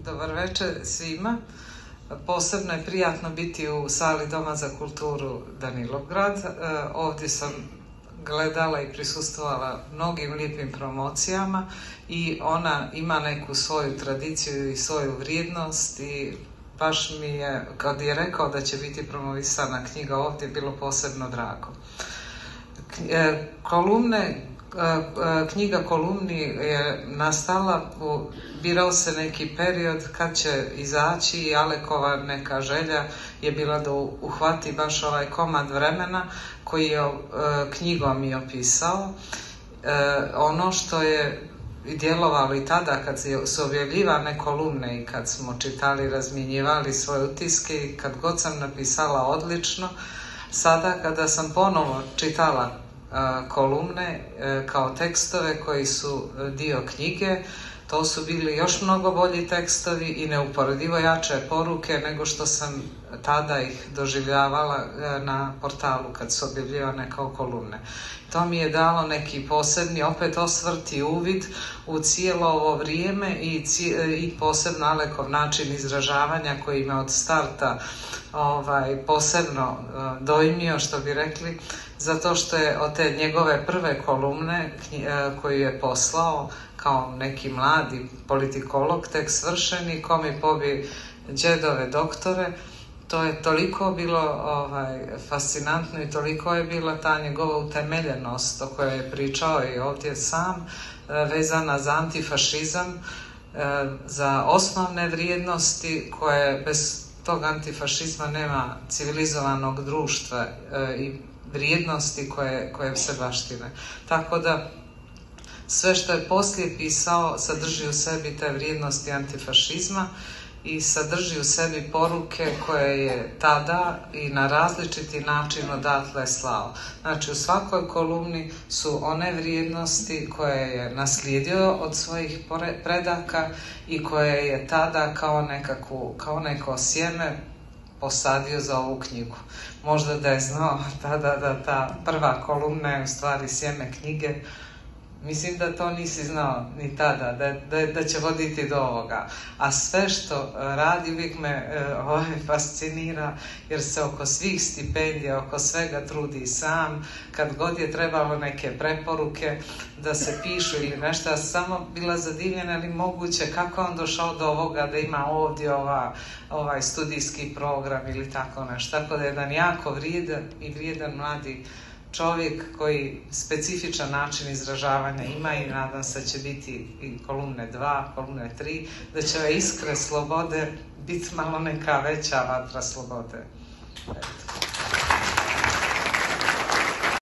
Dobar večer svima. Posebno je prijatno biti u sali Doma za kulturu Danilovgrad. Ovdje sam gledala i prisustvovala mnogim lijepim promocijama i ona ima neku svoju tradiciju i svoju vrijednost i baš mi je, kad je rekao da će biti promovisana knjiga ovdje, bilo posebno drago. Knjiga kolumni je nastala, birao se neki period kad će izaći i Alekova neka želja je bila da uhvati baš ovaj komad vremena koji je knjigom i opisao. Ono što je djelovalo i tada kad su objavljivane kolumne i kad smo čitali, razmjenjivali svoje utiske i kad god sam napisala odlično, sada kada sam ponovo čitala kolumne kao tekstove koji su dio knjige, to su bili još mnogo bolji tekstovi i neuporedivo jače poruke nego što sam tada ih doživljavala na portalu kad su objavljivane kao kolumne. To mi je dalo neki posebni opet osvrt i uvid u cijelo ovo vrijeme i posebno Alekov način izražavanja koji me od starta posebno dojmio, što bi rekli, zato što je od te njegove prve kolumne koju je poslao kao neki mladi politikolog, tek svršeni, ko mi pobi đedove doktore, to je toliko bilo fascinantno i toliko je bila ta njegova utemeljenost o kojoj je pričao i ovdje sam, vezana za antifašizam, za osnovne vrijednosti koje bez tog antifašizma nema civilizovanog društva i vrijednosti koje se baštine. Tako da sve što je poslije pisao sadrži u sebi te vrijednosti antifašizma i sadrži u sebi poruke koje je tada i na različiti način odatle slao. Znači u svakoj kolumni su one vrijednosti koje je naslijedio od svojih predaka i koje je tada kao neko sjeme posadio za ovu knjigu. Možda da je znao tada da ta prva kolumna je u stvari sjeme knjige. Mislim da to nisi znao ni tada, da će voditi do ovoga. A sve što radi uvijek me fascinira, jer se oko svih stipendija, oko svega trudi sam. Kad god je trebalo neke preporuke da se pišu ili nešto, ja sam samo bila zadivljena, ali moguće kako on došao do ovoga da ima ovdje ovaj studijski program ili tako nešto. Tako da je jedan jako vrijedan mladi čovjek koji specifičan način izražavanja ima i nadam se da će biti i kolumne 2, kolumne 3, da će ove iskre slobode biti malo neka veća vatra slobode.